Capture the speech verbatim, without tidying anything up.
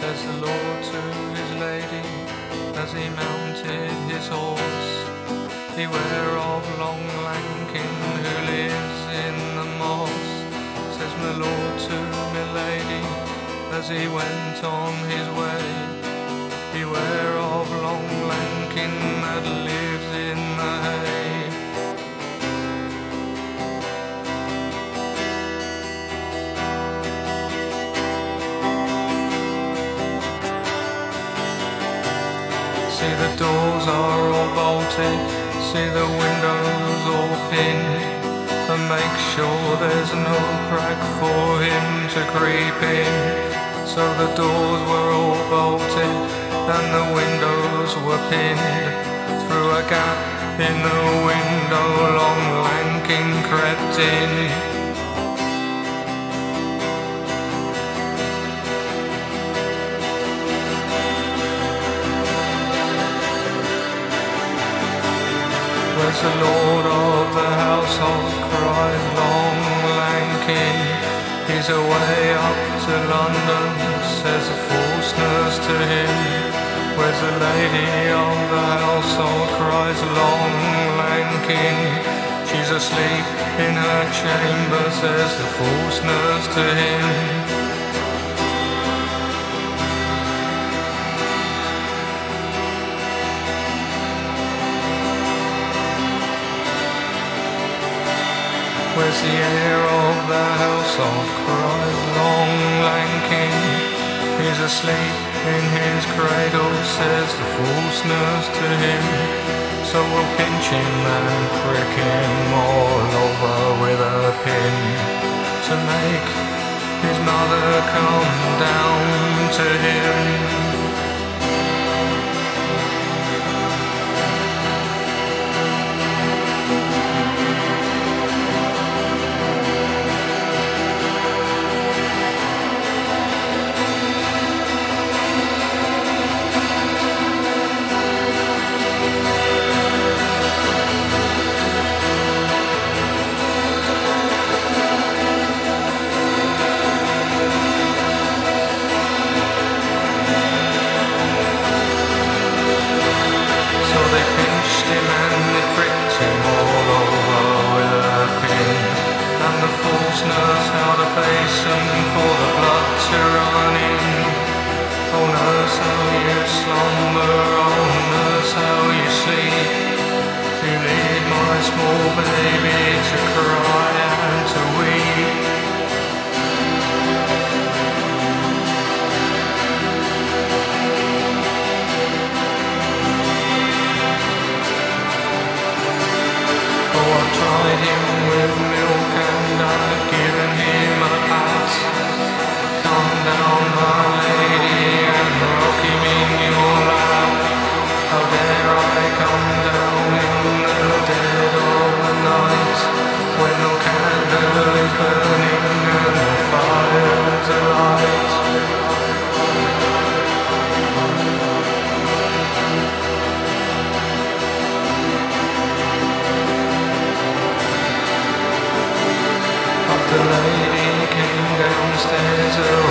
says the Lord to his lady, as he mounted his horse. Beware of Long Lankin, who lives in the moss, says my Lord to my lady, as he went on his way. Beware of Long Lankin that lives in the hay. See the doors are all bolted, see the windows all pinned, and make sure there's no crack for him to creep in. So the doors were all bolted and the windows were pinned. Through a gap in the window Long Lankin crept in. Where's the lord of the household, cries Long Lankin. He's away up to London, says the false nurse to him. Where's the lady of the household, cries Long Lankin. She's asleep in her chamber, says the false nurse to him. Where's the heir of the household, cries Long Lankin. He's asleep in his cradle, says the false nurse to him. So we'll pinch him and prick him all over with a pin, to make his mother come down to him. Nurse held a basin for the blood to run in. Oh nurse, how you slumber, oh nurse, how you sleep. You leave my small baby to cry and to weep. Oh, I've tried him with milk and I've given him a pat. Come down, my lady, and rock him in your lap. How dare I come down in the dead of the night, when no candle is burning and no fire's alight. The lady came downstairs